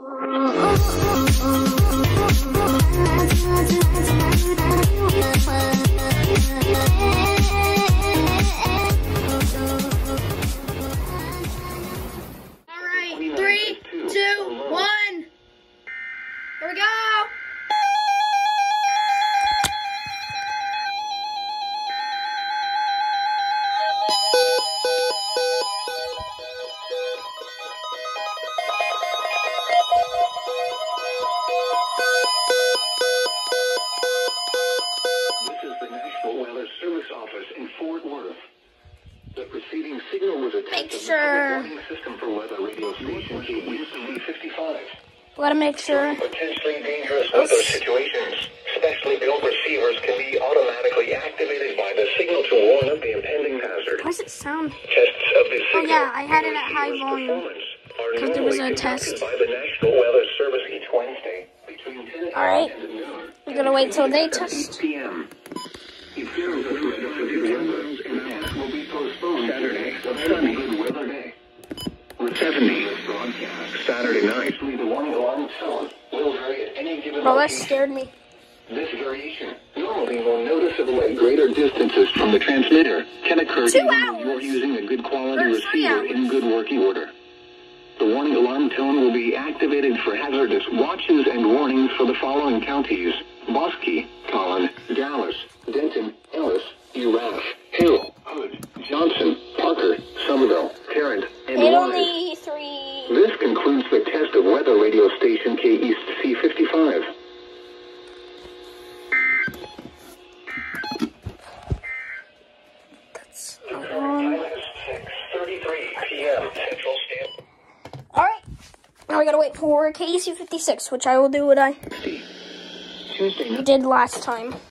Alright, 3, 2, 1. Here we go. Weather Service Office in Fort Worth. The preceding signal was a Make test sure. of the warning system for weather radio station KEAS-C55. Gotta make sure. Potentially dangerous weather situations, specially built receivers can be automatically activated by the signal to warn of the impending hazard. How does it sound? Tests of the signal. Oh yeah, I had it at high volume because there was a test. By the National Weather Service each Wednesday between 10 Alright, and noon. we're gonna wait till they test. p.m. If there is a threat of severe weather, the test will be postponed Saturday, a sunny good weather day. The 70 is broadcast Saturday night. The warning alarm tone will vary at any given Bro, that location. scared me. This variation, normally more noticeable at greater distances from the transmitter, can occur 2 even when hours. you're using a good quality Or 3 receiver hours. in good working order. The warning alarm tone will be activated for hazardous watches and warnings for the following counties: Bosque, Collin, Dallas, Denton, Ellis, Uraff, Hill, Hood, Johnson, Parker, Somerville, Tarrant, and It Wise. only 3. This concludes the test of weather radio station KEAS-C55. That's Time is 6:33 p.m. Central Standard. alright. Now we gotta wait for KEAS-C56, which I will do what I Tuesday night. did last time.